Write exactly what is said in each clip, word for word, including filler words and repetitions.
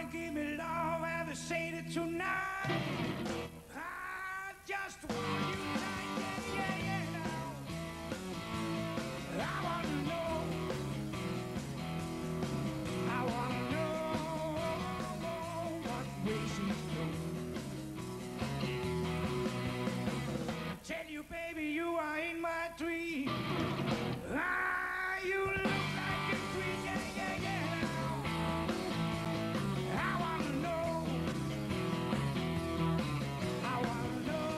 give me love, have you said it tonight? I just want you tonight, yeah, yeah, yeah, now. I wanna know, I wanna know what way she's going. Tell you, baby, you are in my dream. Ah, you look like a queen, yeah, yeah, yeah, now. I wanna know, I wanna know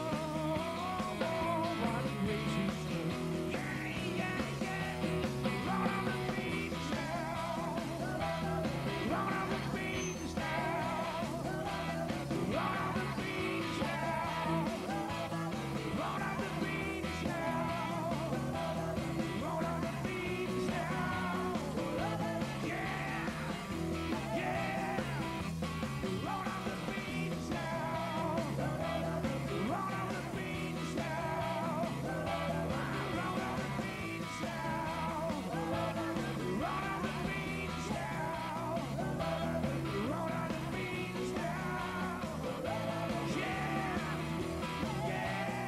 what way she's going. Yeah, yeah, yeah. Roll on the beach now. Roll on the beach now. Roll on the beach now. Roll on the beach now. Roll on the beach now. Yeah, yeah. Roll on the beach now. Roll on the beach now. Roll on the beach now. Roll on the beach now. Roll on the beach now. Yeah, yeah.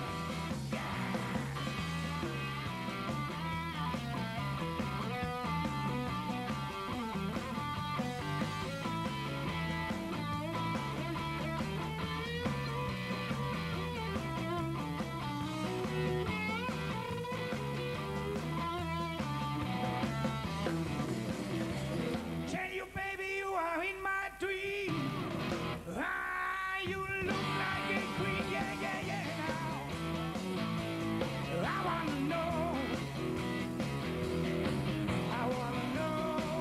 Tell you, baby, you are in my dream. Ah, you look like a queen, yeah, yeah, yeah, now. I wanna know, I wanna know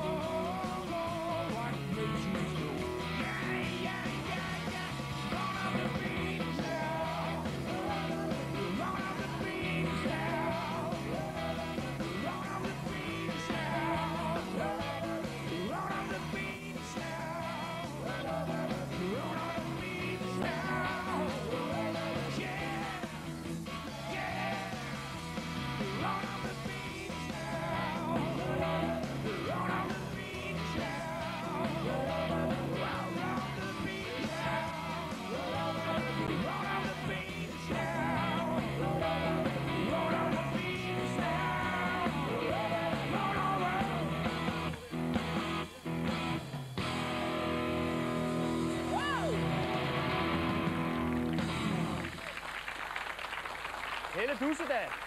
what makes you go. Yeah, yeah, yeah, yeah. Roll on the beach now. Roll on the beach now. Roll on the beach now. Roll on the beach now. Roll on the beach now. Yeah, yeah. Roll on the beach now. Roll on the beach now. Roll on the beach now. Roll on the beach now. Roll on the beach now. Roll over. Helle Dussedal.